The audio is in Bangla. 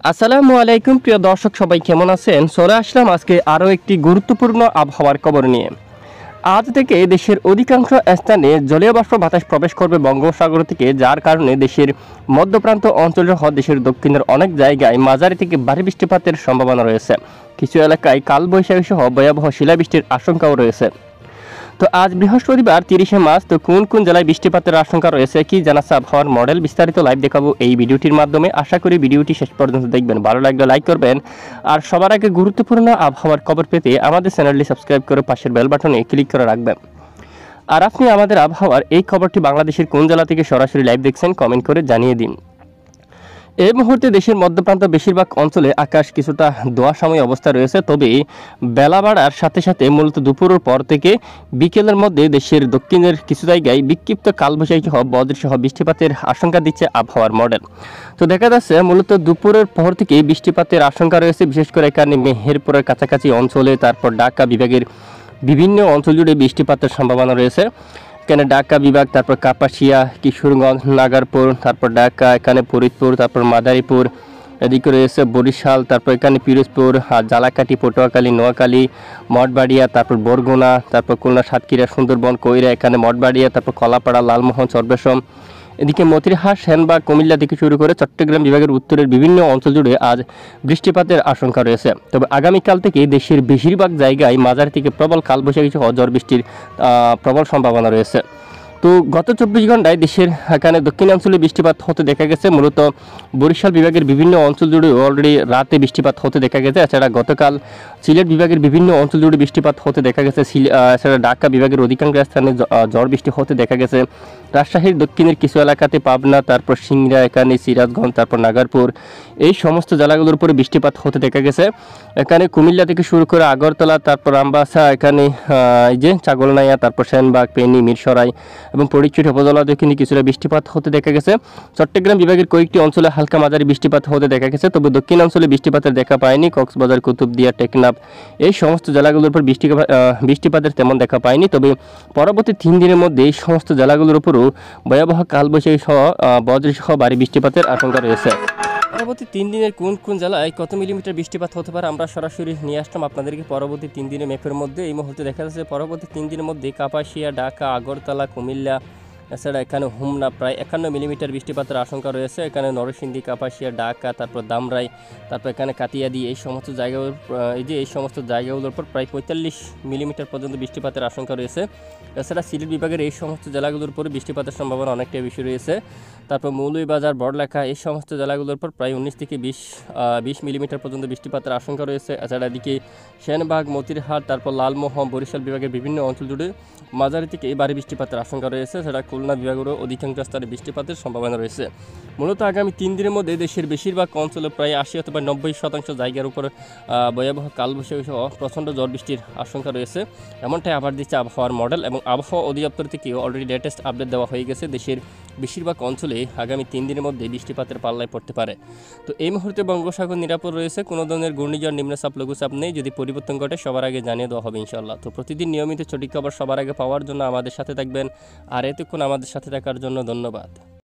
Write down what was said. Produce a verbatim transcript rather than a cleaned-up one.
আসসালামু আলাইকুম প্রিয় দর্শক, সবাই কেমন আছেন? চলে আসলাম আজকে আরও একটি গুরুত্বপূর্ণ আবহাওয়ার খবর নিয়ে। আজ থেকে দেশের অধিকাংশ স্থানে জলীয় বাষ্প বাতাস প্রবেশ করবে বঙ্গোপসাগর থেকে, যার কারণে দেশের মধ্যপ্রান্ত অঞ্চলসহ দেশের দক্ষিণের অনেক জায়গায় মাঝারি থেকে ভারী বৃষ্টিপাতের সম্ভাবনা রয়েছে। কিছু এলাকায় কালবৈশাখী সহ ভয়াবহ শিলাবৃষ্টির আশঙ্কাও রয়েছে। তো আজ বৃহস্পতিবার তিরিশে মার্চ, তো কোন কোন জেলায় বৃষ্টিপাতের আশঙ্কা রয়েছে কি জানাচ্ছে আবহাওয়ার মডেল, বিস্তারিত লাইভ দেখাবো এই ভিডিওটির মাধ্যমে। আশা করি ভিডিওটি শেষ পর্যন্ত দেখবেন, ভালো লাগলে লাইক করবেন। আর সবার আগে গুরুত্বপূর্ণ আবহাওয়ার খবর পেতে আমাদের চ্যানেলটি সাবস্ক্রাইব করে পাশের বেল বাটনে ক্লিক করে রাখবেন। আর আপনি আমাদের আবহাওয়ার এই খবরটি বাংলাদেশের কোন জেলা থেকে সরাসরি লাইভ দেখছেন কমেন্ট করে জানিয়ে দিন। এই মুহূর্তে দেশের মধ্যপ্রান্ত বেশিরভাগ অঞ্চলে আকাশ কিছুটা ধোঁয়াশাময় অবস্থা রয়েছে, তবে বেলা বাড়ার সাথে সাথে মূলত দুপুরের পর থেকে বিকেলের মধ্যে দেশের দক্ষিণের কিছু জায়গায় বিক্ষিপ্ত কালবৈশাখী সহ বজ্রসহ বৃষ্টিপাতের আশঙ্কা দিচ্ছে আবহাওয়ার মডেল। তো দেখা যাচ্ছে মূলত দুপুরের পর থেকে বৃষ্টিপাতের আশঙ্কা রয়েছে, বিশেষ করে এখানে মেহেরপুরের কাছাকাছি অঞ্চলে, তারপর ঢাকা বিভাগের বিভিন্ন অঞ্চল জুড়ে বৃষ্টিপাতের সম্ভাবনা রয়েছে। এখানে ঢাকা বিভাগ, তারপর কাপাসিয়া, কিশোরগঞ্জ, নাগারপুর, তারপর ঢাকা, এখানে ফরিদপুর, তারপর মাদারীপুর, এদিকে রয়েছে বরিশাল, তারপর এখানে পিরোজপুর, জালাকাঠি, পটুয়াখালী, নোয়াখালী, মঠবাড়িয়া, তারপর বরগুনা, তারপর খুলনা, সাতক্ষীরা, সুন্দরবন, কৈরা, এখানে মঠবাড়িয়া, তারপর কলাপাড়া, লালমোহন, চরবেশম, এদিকে মতিরহাট, সেনবাগ, কুমিল্লা থেকে শুরু করে চট্টগ্রাম বিভাগের উত্তরের বিভিন্ন অঞ্চল জুড়ে আজ বৃষ্টিপাতের আশঙ্কা রয়েছে। তবে আগামীকাল থেকে দেশের বেশিরভাগ জায়গায় মাঝারি থেকে প্রবল কালবৈশাখী সহ ঝড় বৃষ্টির প্রবল সম্ভাবনা রয়েছে। তো গত চব্বিশ ঘন্টায় দেশের এখানে দক্ষিণাঞ্চলে বৃষ্টিপাত হতে দেখা গেছে, মূলত বরিশাল বিভাগের বিভিন্ন অঞ্চল জুড়ে অলরেডি রাতে বৃষ্টিপাত হতে দেখা গেছে। এছাড়া গতকাল সিলেট বিভাগের বিভিন্ন অঞ্চল জুড়ে বৃষ্টিপাত হতে দেখা গেছে। এছাড়া ঢাকা বিভাগের অধিকাংশ স্থানে ঝড় বৃষ্টি হতে দেখা গেছে। রাজশাহীর দক্ষিণের কিছু এলাকাতে পাবনা, তারপর সিংড়া, এখানে সিরাজগঞ্জ, তারপর নাগারপুর, এই সমস্ত জেলাগুলোর উপরে বৃষ্টিপাত হতে দেখা গেছে। এখানে কুমিল্লা থেকে শুরু করে আগরতলা, তারপর আমবাসা, এখানে এই যে ছাগলনাইয়া, তারপর সেনবাগ, ফেনী, মিরসরাই এবং ফটিকছড়ি উপজেলা দক্ষিণে কিছুটা বৃষ্টিপাত হতে দেখা গেছে। চট্টগ্রাম বিভাগের কয়েকটি অঞ্চলে হালকা মাঝারি বৃষ্টিপাত হতে দেখা গেছে, তবে দক্ষিণাঞ্চলে বৃষ্টিপাতের দেখা পায়নি। কক্সবাজার, কুতুবদিয়া, টেকনাফ, এই সমস্ত জেলাগুলোর উপর বৃষ্টি বৃষ্টিপাতের তেমন দেখা পায়নি। তবে পরবর্তী তিন দিনের মধ্যে এই সমস্ত জেলাগুলোর উপরও ভয়াবহ কালবৈশাখী সহ বজ্রসহ ভারী বৃষ্টিপাতের আশঙ্কা রয়েছে। পরবর্তী তিন দিনের কোন কোন জেলায় কত মিলিমিটার বৃষ্টিপাত হতে পারে আমরা সরাসরি নিয়ে আসলাম আপনাদেরকে পরবর্তী তিন দিনের ম্যাপের মধ্যে। এই মুহূর্তে দেখা যাচ্ছে পরবর্তী তিন দিনের মধ্যে কাপাসিয়া, ঢাকা, আগরতলা, কুমিল্লা, এছাড়া এখানে হুমনা প্রায় একান্ন মিলিমিটার বৃষ্টিপাতের আশঙ্কা রয়েছে। এখানে নরসিংদী, কাপাসিয়া, ঢাকা, তারপর দামরাই, তারপর এখানে কাতিয়াদি, এই সমস্ত জায়গাগুলোর এই যে এই সমস্ত জায়গাগুলোর উপর প্রায় পঁয়তাল্লিশ মিলিমিটার পর্যন্ত বৃষ্টিপাতের আশঙ্কা রয়েছে। এছাড়া সিলেট বিভাগের এই সমস্ত জেলাগুলোর উপরে বৃষ্টিপাতের সম্ভাবনা অনেকটাই বেশি রয়েছে। তারপর মৌলভীবাজার, বড়লেখা, এই সমস্ত জেলাগুলোর উপর প্রায় উনিশ থেকে বিশ বিশ মিলিমিটার পর্যন্ত বৃষ্টিপাতের আশঙ্কা রয়েছে। এছাড়া এদিকে সেনবাগ, মতিরহাট, তারপর লালমোহন, বরিশাল বিভাগের বিভিন্ন অঞ্চল জুড়ে মাঝারি থেকে এই ভারী বৃষ্টিপাতের আশঙ্কা রয়েছে। সেটা খুলনা বিভাগেরও অধিকাংশ স্থানে বৃষ্টিপাতের সম্ভাবনা রয়েছে। মূলত আগামী তিন দিনের মধ্যে দেশের বেশিরভাগ অঞ্চলে প্রায় আশি অথবা নব্বই শতাংশ জায়গার উপর ভয়াবহ কালবৈশাখী সহ প্রচণ্ড ঝড় বৃষ্টির আশঙ্কা রয়েছে, এমনটাই আবার দিচ্ছে আবহাওয়ার মডেল। এবং আবহাওয়া অধিদপ্তর থেকে অলরেডি লেটেস্ট আপডেট দেওয়া হয়ে গেছে, দেশের বেশিরভাগ অঞ্চলে আগামী তিন দিনের মধ্যে বৃষ্টিপাতের পাল্লায় পড়তে পারে। তো এই মুহূর্তে বঙ্গোপসাগর নিরাপদ রয়েছে, কোনো ধরনের ঘূর্ণিঝড়, নিম্নচাপ, লঘুচাপ নেই। যদি পরিবর্তন ঘটে সবার আগে জানিয়ে দেওয়া হবে ইনশাল্লাহ। তো প্রতিদিন নিয়মিত সঠিক খবর সবার আগে পাওয়ার জন্য আমাদের সাথে থাকবেন, আর এতক্ষণ আমাদের সাথে থাকার জন্য ধন্যবাদ।